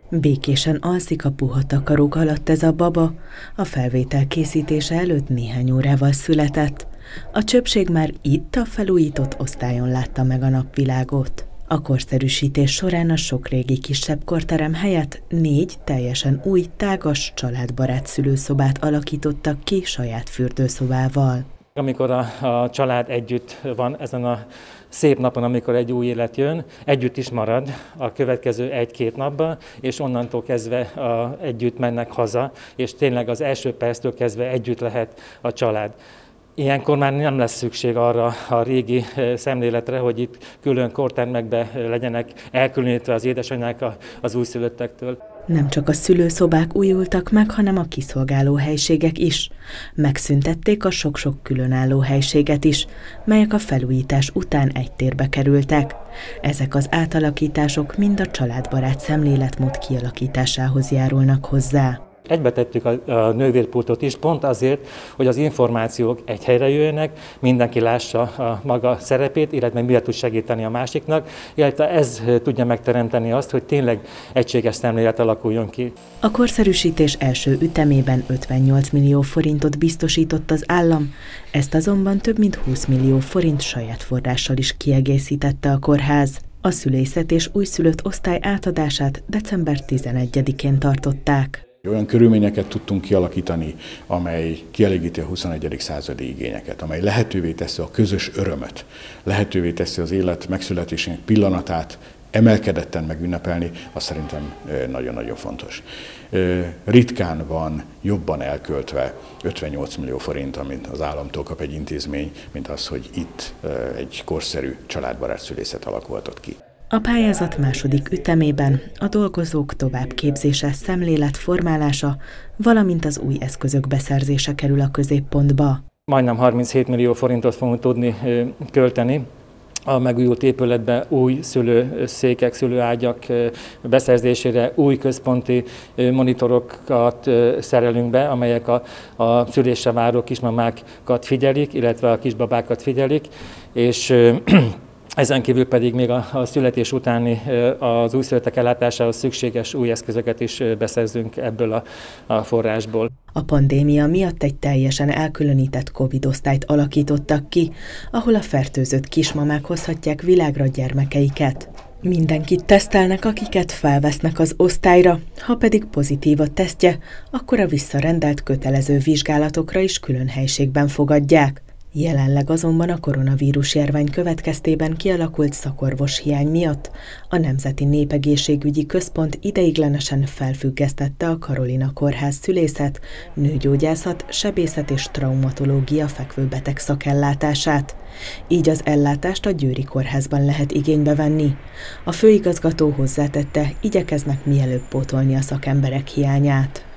Békésen alszik a puha takarók alatt ez a baba, a felvétel készítése előtt néhány órával született. A csöpség már itt a felújított osztályon látta meg a napvilágot. A korszerűsítés során a sok régi kisebb korterem helyett 4 teljesen új, tágas, családbarát szülőszobát alakítottak ki saját fürdőszobával. Amikor a család együtt van ezen a szép napon, amikor egy új élet jön, együtt is marad a következő 1-2 napban, és onnantól kezdve együtt mennek haza, és tényleg az első perctől kezdve együtt lehet a család. Ilyenkor már nem lesz szükség arra a régi szemléletre, hogy itt külön kortermekben legyenek elkülönítve az édesanyák az újszülöttektől. Nem csak a szülőszobák újultak meg, hanem a kiszolgáló helységek is. Megszüntették a sok-sok különálló helységet is, melyek a felújítás után egy térbe kerültek. Ezek az átalakítások mind a családbarát szemléletmód kialakításához járulnak hozzá. Egybetettük a nővérpultot is, pont azért, hogy az információk egy helyre jöjjenek, mindenki lássa a maga szerepét, illetve miért tud segíteni a másiknak, illetve ez tudja megteremteni azt, hogy tényleg egységes szemlélet alakuljon ki. A korszerűsítés első ütemében 58 millió forintot biztosított az állam, ezt azonban több mint 20 millió forint saját forrással is kiegészítette a kórház. A szülészet és újszülött osztály átadását december 11-én tartották. Olyan körülményeket tudtunk kialakítani, amely kielégíti a 21. századi igényeket, amely lehetővé teszi a közös örömöt, lehetővé teszi az élet megszületésének pillanatát emelkedetten megünnepelni, az szerintem nagyon-nagyon fontos. Ritkán van jobban elköltve 58 millió forint, amit az államtól kap egy intézmény, mint az, hogy itt egy korszerű családbarát szülészet alakulhatott ki. A pályázat második ütemében a dolgozók továbbképzése, szemléletformálása, valamint az új eszközök beszerzése kerül a középpontba. Majdnem 37 millió forintot fogunk tudni költeni a megújult épületben új szülőszékek, szülőágyak beszerzésére, új központi monitorokat szerelünk be, amelyek a szülésre váró kismamákat figyelik, illetve a kisbabákat figyelik, és ezen kívül pedig még a születés utáni az újszülöttek ellátásához szükséges új eszközöket is beszerzünk ebből a forrásból. A pandémia miatt egy teljesen elkülönített Covid-osztályt alakítottak ki, ahol a fertőzött kismamák hozhatják világra gyermekeiket. Mindenkit tesztelnek, akiket felvesznek az osztályra, ha pedig pozitív a tesztje, akkor a visszarendelt kötelező vizsgálatokra is külön helységben fogadják. Jelenleg azonban a koronavírus járvány következtében kialakult szakorvos hiány miatt a Nemzeti Népegészségügyi Központ ideiglenesen felfüggesztette a Karolina Kórház szülészet, nőgyógyászat, sebészet és traumatológia fekvőbeteg szakellátását. Így az ellátást a Győri Kórházban lehet igénybe venni. A főigazgató hozzátette, igyekeznek mielőbb pótolni a szakemberek hiányát.